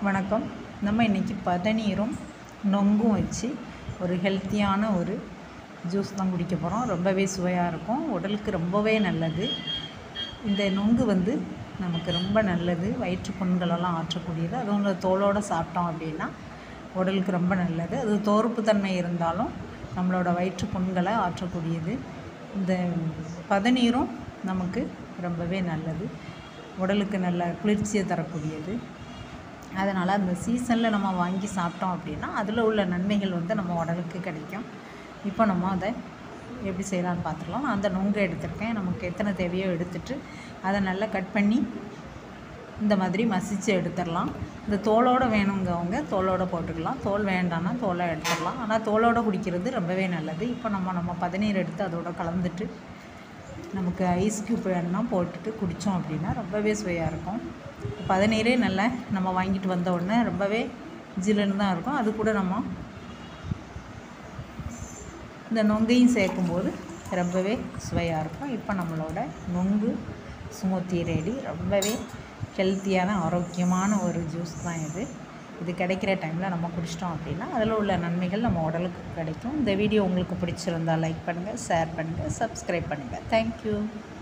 வணக்கம். நம்ம இன்றைக்கி பதநீரும் நொங்கும் வச்சு ஒரு ஹெல்த்தியான ஒரு ஜூஸ் தான் குடிக்க போகிறோம். ரொம்பவே சுவையாக இருக்கும், உடலுக்கு ரொம்பவே நல்லது. இந்த நொங்கு நமக்கு ரொம்ப நல்லது, வயிற்று புண்களெல்லாம் ஆற்றக்கூடியது. அதுவும் இந்த தோலோடு சாப்பிட்டோம் அப்படின்னா உடலுக்கு ரொம்ப நல்லது. அது தோற்புத்தன்மை இருந்தாலும் நம்மளோட வயிற்று புண்களை ஆற்றக்கூடியது. இந்த பதநீரும் நமக்கு ரொம்பவே நல்லது, உடலுக்கு நல்ல குளிர்ச்சியை தரக்கூடியது. அதனால் அந்த சீசனில் நம்ம வாங்கி சாப்பிட்டோம் அப்படின்னா அதில் உள்ள நன்மைகள் நம்ம உடலுக்கு கிடைக்கும். இப்போ நம்ம அதை எப்படி செய்யலான்னு பார்த்துக்கலாம். நான் அந்த நொங்கு எடுத்திருக்கேன். நமக்கு எத்தனை தேவையோ எடுத்துட்டு அதை நல்லா கட் பண்ணி இந்த மாதிரி மசித்து எடுத்துடலாம். இந்த தோலோடு வேணுங்கவங்க தோலோடு போட்டுக்கலாம், தோல் வேண்டான்னா தோலை எடுத்துடலாம். ஆனால் தோலோடு குடிக்கிறது ரொம்பவே நல்லது. இப்போ நம்ம பதநீர் எடுத்து அதோட கலந்துட்டு நமக்கு ஐஸ் க்யூப் வேணுன்னா போட்டுட்டு குடித்தோம் அப்படின்னா ரொம்பவே சுவையாக இருக்கும். பதநீரே நல்லா நம்ம வாங்கிட்டு வந்த உடனே ரொம்பவே ஜில்லுன்னு தான் இருக்கும். அது கூட நம்ம இந்த நொங்கையும் சேர்க்கும்போது ரொம்பவே சுவையாக இருக்கும். இப்போ நம்மளோட நொங்கு ஸ்மூத்தி ரெடி. ரொம்பவே ஹெல்த்தியான ஆரோக்கியமான ஒரு ஜூஸ் தான் இது. இது கிடைக்கிற டைமில் நம்ம குடிச்சிட்டோம் அப்படின்னா அதில் உள்ள நன்மைகள் நம்ம உடலுக்கு கிடைக்கும். இந்த வீடியோ உங்களுக்கு பிடிச்சிருந்தால் லைக் பண்ணுங்கள், ஷேர் பண்ணுங்கள், சப்ஸ்கிரைப் பண்ணுங்கள். தேங்க்யூ.